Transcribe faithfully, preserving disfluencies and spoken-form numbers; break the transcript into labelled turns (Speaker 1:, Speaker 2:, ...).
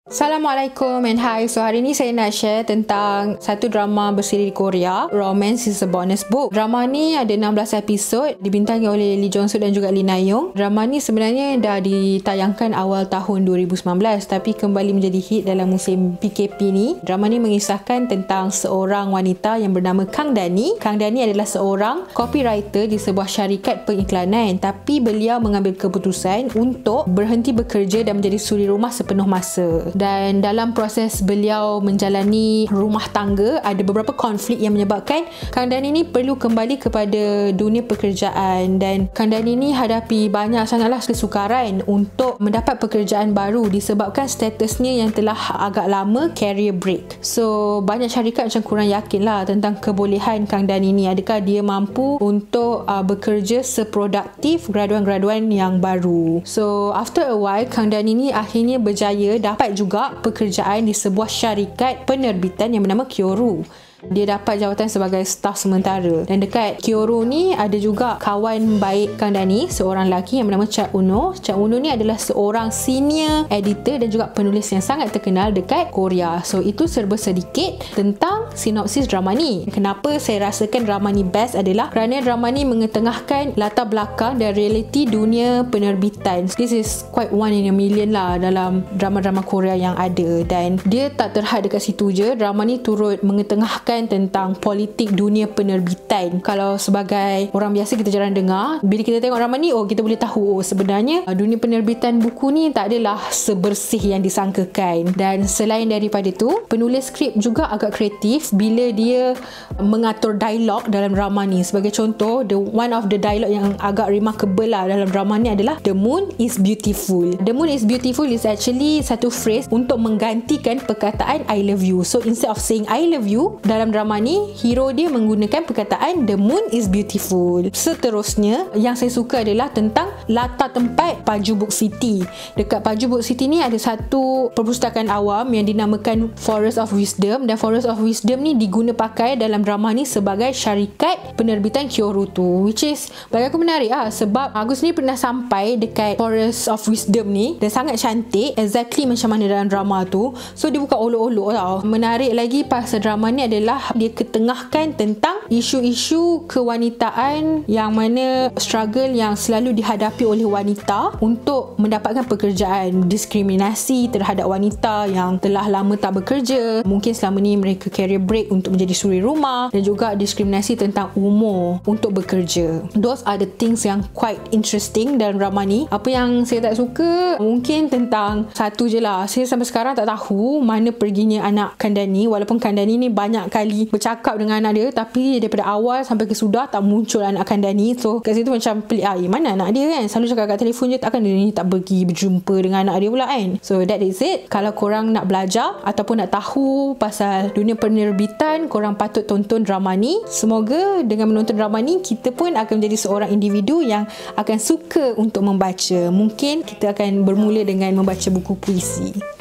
Speaker 1: Assalamualaikum and hi. So hari ni saya nak share tentang satu drama bersiri di Korea, Romance is a Bonus Book. Drama ni ada enam belas episod, dibintangi oleh Lee Jong Suk dan juga Lee Na Young. Drama ni sebenarnya dah ditayangkan awal tahun dua ribu sembilan belas tapi kembali menjadi hit dalam musim P K P ni. Drama ni mengisahkan tentang seorang wanita yang bernama Kang Dani. Kang Dani adalah seorang copywriter di sebuah syarikat pengiklanan, tapi beliau mengambil keputusan untuk berhenti bekerja dan menjadi suri rumah sepenuh masa. Dan dalam proses beliau menjalani rumah tangga, ada beberapa konflik yang menyebabkan Kang Dani ni perlu kembali kepada dunia pekerjaan, dan Kang Dani ni hadapi banyak sangatlah kesukaran untuk mendapat pekerjaan baru disebabkan statusnya yang telah agak lama career break. So banyak syarikat macam kurang yakin lah tentang kebolehan Kang Dani ni, adakah dia mampu untuk uh, bekerja seproduktif graduan-graduan yang baru. So after a while, Kang Dani ni akhirnya berjaya dapat juga pekerjaan di sebuah syarikat penerbitan yang bernama Kyoru. Dia dapat jawatan sebagai staf sementara, dan dekat Kyoru ni ada juga kawan baik Kang Dani, seorang lelaki yang bernama Cha Uno. Cha Uno ni adalah seorang senior editor dan juga penulis yang sangat terkenal dekat Korea. So itu serba sedikit tentang sinopsis drama ni. Kenapa saya rasakan drama ni best adalah kerana drama ni mengetengahkan latar belakang dan realiti dunia penerbitan. This is quite one in a million lah dalam drama-drama Korea yang ada, dan dia tak terhad dekat situ je. Drama ni turut mengetengahkan tentang politik dunia penerbitan. Kalau sebagai orang biasa kita jarang dengar, bila kita tengok drama ni, oh kita boleh tahu oh sebenarnya dunia penerbitan buku ni tak adalah sebersih yang disangkakan. Dan selain daripada tu, penulis skrip juga agak kreatif bila dia mengatur dialog dalam drama ni. Sebagai contoh, the one of the dialog yang agak remarkable lah dalam drama ni adalah "The moon is beautiful." The moon is beautiful is actually satu phrase untuk menggantikan perkataan I love you. So instead of saying I love you, dalam drama ni, hero dia menggunakan perkataan "the moon is beautiful". Seterusnya, yang saya suka adalah tentang latar tempat Paju Book City. Dekat Paju Book City ni ada satu perpustakaan awam yang dinamakan Forest of Wisdom, dan Forest of Wisdom ni diguna pakai dalam drama ni sebagai syarikat penerbitan Kyoru tu, which is bagi aku menarik lah, sebab aku sendiri pernah sampai dekat Forest of Wisdom ni dan sangat cantik, exactly macam mana dalam drama tu. So dia bukan olok-olok tau. Menarik lagi pasal drama ni adalah dia ketengahkan tentang isu-isu kewanitaan yang mana struggle yang selalu dihadapi oleh wanita untuk mendapatkan pekerjaan, diskriminasi terhadap wanita yang telah lama tak bekerja, mungkin selama ni mereka career break untuk menjadi suri rumah, dan juga diskriminasi tentang umur untuk bekerja. Those are the things yang quite interesting dalam drama ni. Apa yang saya tak suka mungkin tentang satu je lah, saya sampai sekarang tak tahu mana perginya anak Kang Dani, walaupun Kang Dani ni banyak kali bercakap dengan anak dia, tapi daripada awal sampai ke sudah tak muncul anak Kang Dani. So kat situ macam pelik ah, eh, mana anak dia kan, selalu cakap kat telefon je, takkan dia ni tak pergi berjumpa dengan anak dia pula kan. So that is it. Kalau korang nak belajar ataupun nak tahu pasal dunia penerbitan, korang patut tonton drama ni. Semoga dengan menonton drama ni, kita pun akan menjadi seorang individu yang akan suka untuk membaca. Mungkin kita akan bermula dengan membaca buku puisi.